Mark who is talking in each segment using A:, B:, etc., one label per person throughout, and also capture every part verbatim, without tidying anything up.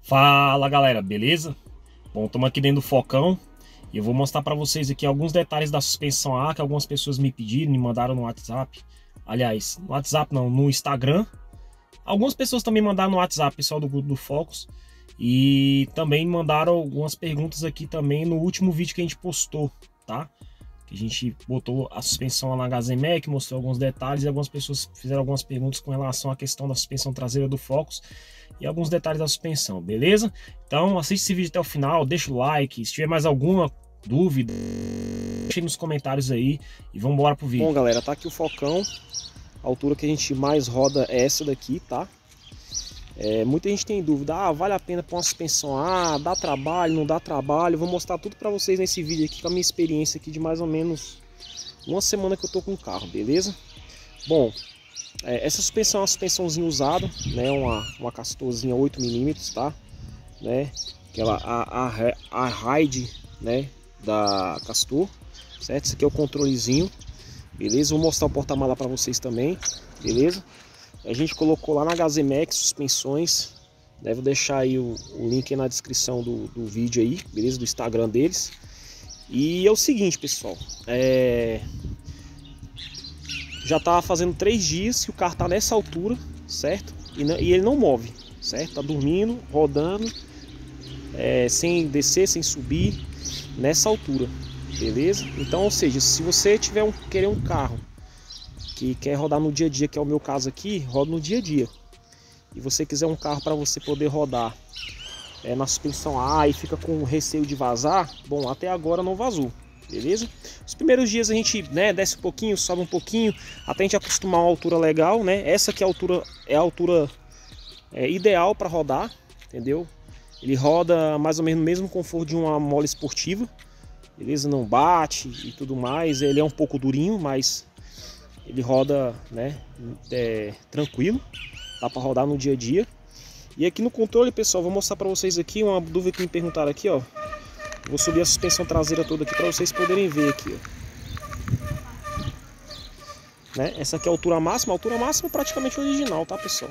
A: Fala galera, beleza? Bom, estamos aqui dentro do Focão e eu vou mostrar para vocês aqui alguns detalhes da suspensão A que algumas pessoas me pediram, me mandaram no WhatsApp. Aliás, no WhatsApp não, no Instagram. Algumas pessoas também mandaram no WhatsApp, pessoal do grupo do Focus. E também mandaram algumas perguntas aqui também no último vídeo que a gente postou, tá? Que a gente botou a suspensão lá na H Z Mec, mostrou alguns detalhes e algumas pessoas fizeram algumas perguntas com relação à questão da suspensão traseira do Focus e alguns detalhes da suspensão, beleza? Então assiste esse vídeo até o final, deixa o like, se tiver mais alguma dúvida, deixa nos comentários aí e vamos embora pro vídeo. Bom galera, tá aqui o Focão, a altura que a gente mais roda é essa daqui, tá? É, muita gente tem dúvida, ah, vale a pena pôr uma suspensão A, dá trabalho, não dá trabalho. Vou mostrar tudo pra vocês nesse vídeo aqui com a minha experiência aqui de mais ou menos uma semana que eu tô com o carro, beleza? Bom, é, essa suspensão é uma suspensãozinha usada, né, uma, uma castorzinha oito milímetros, tá? Né, aquela a, a, a Ride, né, da Castor, certo? Esse aqui é o controlezinho, beleza? Vou mostrar o porta-mala pra vocês também, beleza? A gente colocou lá na H Z Mec suspensões, né? Vou deixar aí o, o link aí na descrição do, do vídeo aí, beleza? Do Instagram deles. E é o seguinte, pessoal, é... já tá fazendo três dias que o carro tá nessa altura, certo? E, não, e ele não move, certo? Tá dormindo, rodando, é, sem descer, sem subir, nessa altura, beleza? Então, ou seja, se você tiver um, querer um carro que quer rodar no dia a dia, que é o meu caso aqui, roda no dia a dia. E você quiser um carro para você poder rodar é, na suspensão A e fica com receio de vazar, bom, até agora não vazou, beleza? Os primeiros dias a gente, né, desce um pouquinho, sobe um pouquinho, até a gente acostumar a uma altura legal, né? Essa aqui é a altura, é a altura é, ideal para rodar, entendeu? Ele roda mais ou menos no mesmo conforto de uma mola esportiva, beleza? Não bate e tudo mais, ele é um pouco durinho, mas ele roda, né, é, tranquilo, dá para rodar no dia a dia. E aqui no controle, pessoal, vou mostrar para vocês aqui uma dúvida que me perguntaram aqui, ó. Vou subir a suspensão traseira toda aqui para vocês poderem ver aqui, ó. Né? Essa aqui é a altura máxima, a altura máxima é praticamente original, tá, pessoal?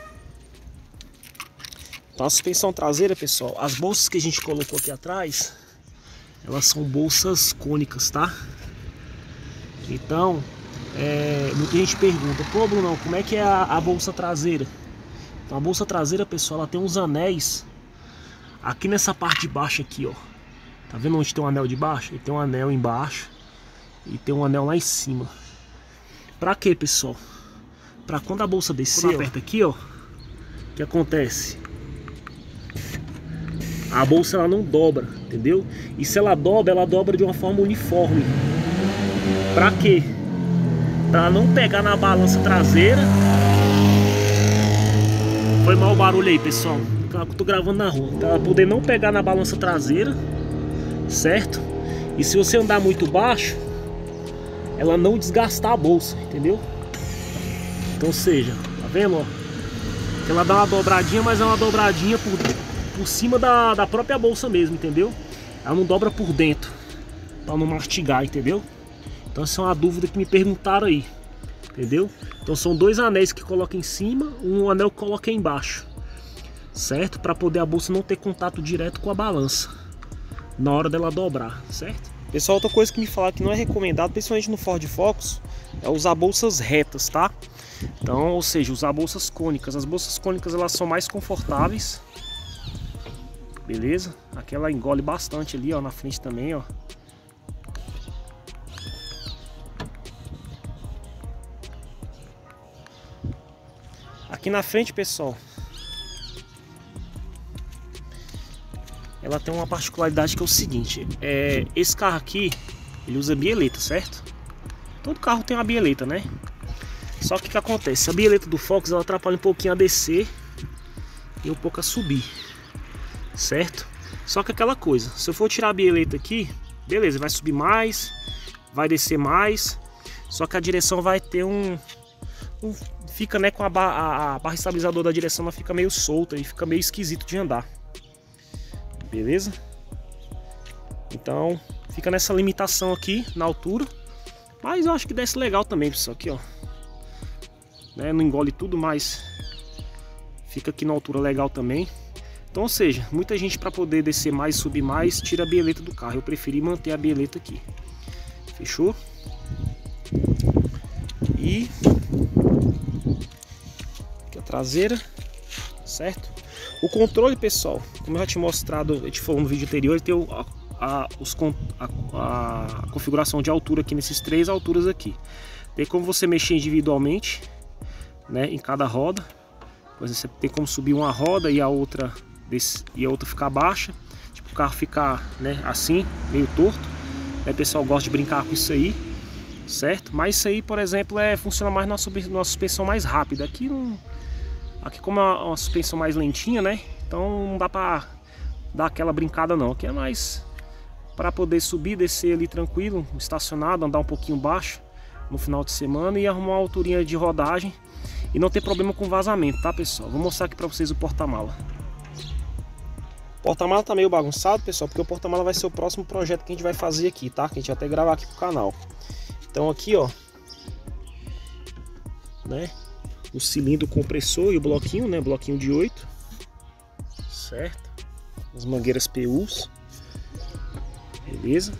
A: Então a suspensão traseira, pessoal, as bolsas que a gente colocou aqui atrás, elas são bolsas cônicas, tá? Então, É, muita gente pergunta, pô Bruno, como é que é a, a bolsa traseira? Então a bolsa traseira, pessoal, ela tem uns anéis aqui nessa parte de baixo aqui, ó. Tá vendo onde tem um anel de baixo? Ele tem um anel embaixo e tem um anel lá em cima. Pra quê, pessoal? Pra quando a bolsa descer, quando aperta aqui, ó, o que acontece? A bolsa ela não dobra, entendeu? E se ela dobra, ela dobra de uma forma uniforme. Pra quê? Pra não pegar na balança traseira. Foi mal o barulho aí, pessoal. Eu tô gravando na rua. Pra poder não pegar na balança traseira, certo? E se você andar muito baixo, ela não desgastar a bolsa, entendeu? Então, ou seja, tá vendo, ó? Ela dá uma dobradinha, mas é uma dobradinha por, por cima da, da própria bolsa mesmo, entendeu? Ela não dobra por dentro, pra não mastigar, entendeu? Então essa é uma dúvida que me perguntaram aí, entendeu? Então são dois anéis que coloca em cima, um anel que coloca embaixo, certo? Para poder a bolsa não ter contato direto com a balança na hora dela dobrar, certo? Pessoal, outra coisa que me falaram que não é recomendado, principalmente no Ford Focus, é usar bolsas retas, tá? Então, ou seja, usar bolsas cônicas. As bolsas cônicas elas são mais confortáveis, beleza? Aqui ela engole bastante ali, ó, na frente também, ó. Aqui na frente, pessoal, ela tem uma particularidade que é o seguinte, é, esse carro aqui, ele usa bieleta, certo? Todo carro tem uma bieleta, né? Só que o que acontece? A bieleta do Focus, ela atrapalha um pouquinho a descer e um pouco a subir, certo? Só que aquela coisa, se eu for tirar a bieleta aqui, beleza, vai subir mais, vai descer mais, só que a direção vai ter um... um fica, né, com a barra, a barra estabilizadora da direção, ela fica meio solta e fica meio esquisito de andar, beleza? Então fica nessa limitação aqui na altura, mas eu acho que desce legal também, pessoal, aqui, ó, né, não engole tudo, mas fica aqui na altura legal também. Então, ou seja, muita gente para poder descer mais e subir mais, tira a bieleta do carro. Eu preferi manter a bieleta aqui. Fechou? E aqui a traseira, certo? O controle, pessoal, como eu já tinha mostrado, eu te falou no vídeo anterior, ele tem o, a, a, os, a, a configuração de altura aqui nesses três alturas aqui. Tem como você mexer individualmente, né, em cada roda. Por exemplo, você tem como subir uma roda e a outra desse, e a outra ficar baixa, tipo o carro ficar, né, assim, meio torto. Aí o pessoal gosta de brincar com isso aí, certo? Mas isso aí, por exemplo, é funciona mais na, na suspensão mais rápida. Aqui não, aqui como é uma, uma suspensão mais lentinha, né? Então não dá pra dar aquela brincada não. Aqui é mais para poder subir, descer ali tranquilo, estacionado, andar um pouquinho baixo no final de semana e arrumar uma alturinha de rodagem e não ter problema com vazamento, tá, pessoal? Vou mostrar aqui para vocês o porta-mala. O porta-mala tá meio bagunçado, pessoal, porque o porta-mala vai ser o próximo projeto que a gente vai fazer aqui, tá? Que a gente vai até gravar aqui pro canal. Então aqui, ó, né, o cilindro compressor e o bloquinho, né, bloquinho de oito, certo? As mangueiras P Us, beleza?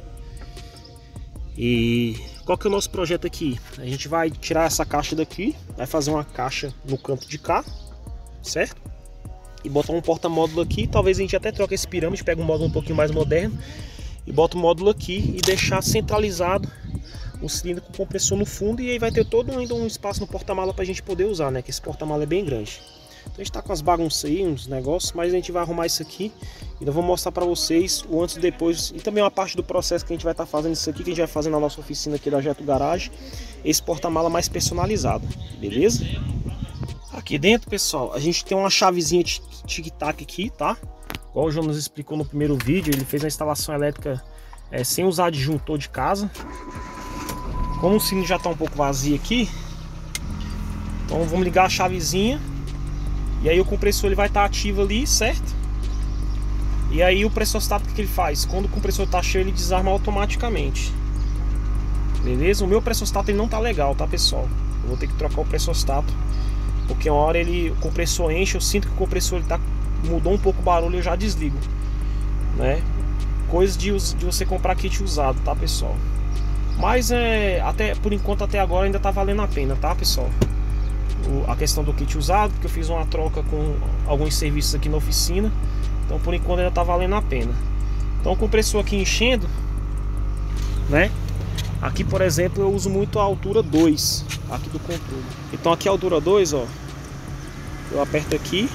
A: E qual que é o nosso projeto aqui? A gente vai tirar essa caixa daqui, vai fazer uma caixa no canto de cá, certo? E botar um porta-módulo aqui, talvez a gente até troque esse pirâmide, pega um módulo um pouquinho mais moderno e bota o módulo aqui e deixar centralizado o cilindro com compressor no fundo, e aí vai ter todo ainda um espaço no porta-mala pra gente poder usar, né? Que esse porta-mala é bem grande. Então a gente tá com as bagunças aí, uns negócios, mas a gente vai arrumar isso aqui e eu vou mostrar pra vocês o antes e depois, e também uma parte do processo que a gente vai estar tá fazendo isso aqui, que a gente vai fazer na nossa oficina aqui da Jeto Garage, esse porta-mala mais personalizado, beleza? Aqui dentro, pessoal, a gente tem uma chavezinha tic-tac aqui, tá? Igual o João nos explicou no primeiro vídeo, ele fez a instalação elétrica é, sem usar disjuntor de casa. Como o sino já está um pouco vazio aqui, então vamos ligar a chavezinha e aí o compressor ele vai estar tá ativo ali, certo? E aí o pressostato, o que ele faz? Quando o compressor está cheio, ele desarma automaticamente, beleza? O meu pressostato ele não tá legal, tá, pessoal? Eu vou ter que trocar o pressostato, porque uma hora ele, o compressor enche, eu sinto que o compressor ele tá, mudou um pouco o barulho, eu já desligo, né? Coisa de, de você comprar kit usado, tá, pessoal? Mas é, até, por enquanto até agora ainda tá valendo a pena, tá, pessoal? O, a questão do kit usado, porque eu fiz uma troca com alguns serviços aqui na oficina, então por enquanto ainda tá valendo a pena. Então o compressor aqui enchendo, né? Aqui, por exemplo, eu uso muito a altura dois aqui do controle. Então aqui a altura dois, ó, eu aperto aqui.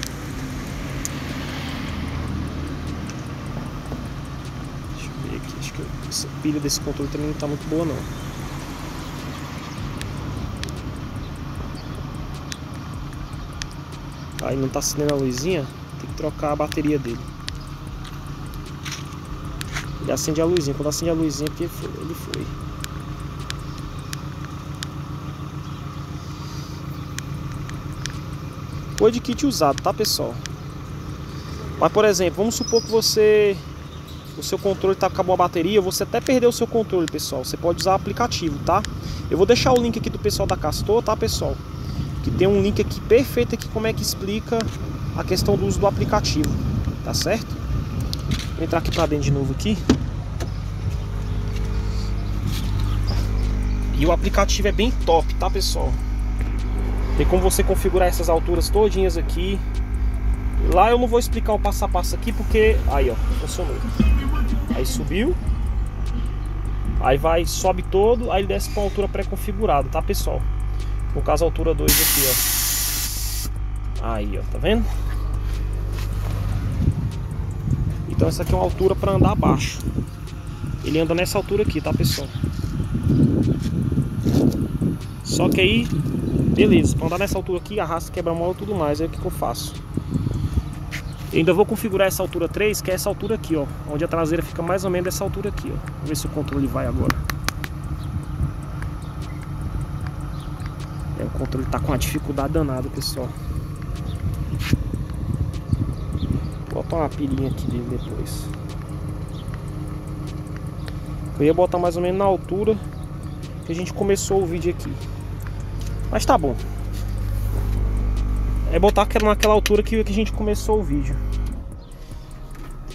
A: Deixa eu ver aqui, acho que essa pilha desse controle também não tá muito boa não. Aí não tá acendendo a luzinha, tem que trocar a bateria dele. Ele acende a luzinha, quando acende a luzinha ele foi. Ele foi. Coisa de kit usado, tá, pessoal? Mas, por exemplo, vamos supor que você, o seu controle tá, acabou a bateria, você até perdeu o seu controle, pessoal. Você pode usar o aplicativo, tá? Eu vou deixar o link aqui do pessoal da Castor, tá, pessoal? Que tem um link aqui perfeito aqui como é que explica a questão do uso do aplicativo, tá certo? Vou entrar aqui pra dentro de novo aqui. E o aplicativo é bem top, tá, pessoal? Tem como você configurar essas alturas todinhas aqui. Lá eu não vou explicar o passo a passo aqui porque... Aí, ó, funcionou. Aí subiu. Aí vai, sobe todo. Aí desce para a altura pré-configurada, tá, pessoal? No caso, a altura dois aqui, ó. Aí, ó, tá vendo? Então essa aqui é uma altura para andar abaixo. Ele anda nessa altura aqui, tá, pessoal? Só que aí... Beleza, para andar nessa altura aqui, arrasta, quebra-mola e tudo mais. Aí o que, que eu faço? Eu ainda vou configurar essa altura três, que é essa altura aqui, ó. Onde a traseira fica mais ou menos dessa altura aqui, ó. Vamos ver se o controle vai agora. É, o controle tá com uma dificuldade danada, pessoal. Vou botar uma pilhinha aqui dele depois. Eu ia botar mais ou menos na altura que a gente começou o vídeo aqui. Mas tá bom. É botar naquela altura que a gente começou o vídeo.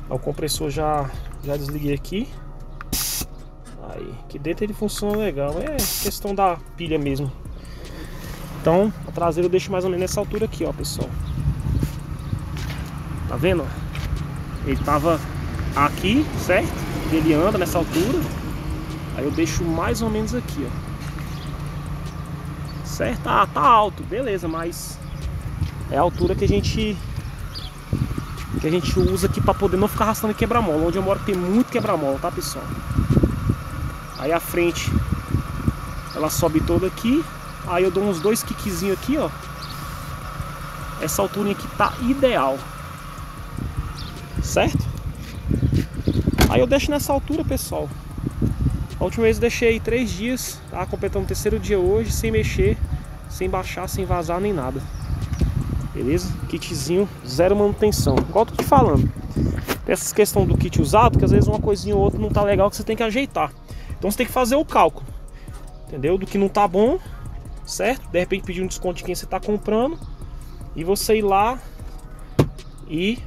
A: O compressor já, já desliguei aqui. Aí, aqui dentro ele funciona legal. É questão da pilha mesmo. Então, a traseira eu deixo mais ou menos nessa altura aqui, ó, pessoal. Tá vendo? Ele tava aqui, certo? Ele anda nessa altura. Aí eu deixo mais ou menos aqui, ó. Certo? Ah, tá alto, beleza, mas é a altura que a gente que a gente usa aqui pra poder não ficar arrastando quebra-mola. Onde eu moro tem muito quebra-mola, tá, pessoal? Aí a frente ela sobe toda aqui. Aí eu dou uns dois kickzinhos aqui, ó. Essa altura aqui tá ideal, certo? Aí eu deixo nessa altura, pessoal. A última vez eu deixei três dias, tá? Completando o terceiro dia hoje, sem mexer, sem baixar, sem vazar nem nada. Beleza? Kitzinho, zero manutenção. Igual eu tô te falando. Tem essa questão do kit usado, que às vezes uma coisinha ou outra não tá legal, que você tem que ajeitar. Então você tem que fazer o cálculo, entendeu? Do que não tá bom, certo? De repente pedir um desconto de quem você tá comprando. E você ir lá e...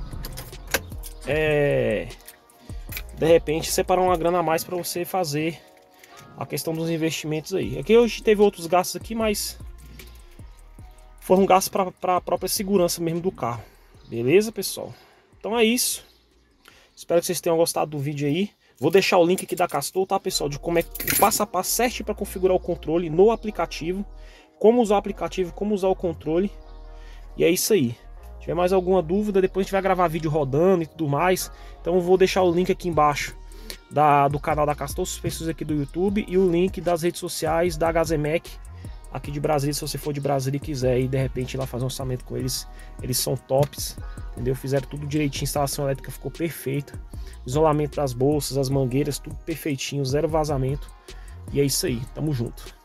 A: É... de repente separar uma grana a mais para você fazer a questão dos investimentos aí. Aqui hoje teve outros gastos aqui, mas foram gastos para a própria segurança mesmo do carro. Beleza, pessoal? Então é isso. Espero que vocês tenham gostado do vídeo aí. Vou deixar o link aqui da Castrol, tá, pessoal? De como é que passo a passo certinho para configurar o controle no aplicativo. Como usar o aplicativo, como usar o controle. E é isso aí. Se tiver mais alguma dúvida, depois a gente vai gravar vídeo rodando e tudo mais. Então eu vou deixar o link aqui embaixo da, do canal da Castrol Suspensões aqui do YouTube. E o link das redes sociais da H Z Mec aqui de Brasília, se você for de Brasília e quiser e de repente ir lá fazer um orçamento com eles. Eles são tops, entendeu? Fizeram tudo direitinho, a instalação elétrica ficou perfeita. Isolamento das bolsas, as mangueiras, tudo perfeitinho, zero vazamento. E é isso aí, tamo junto.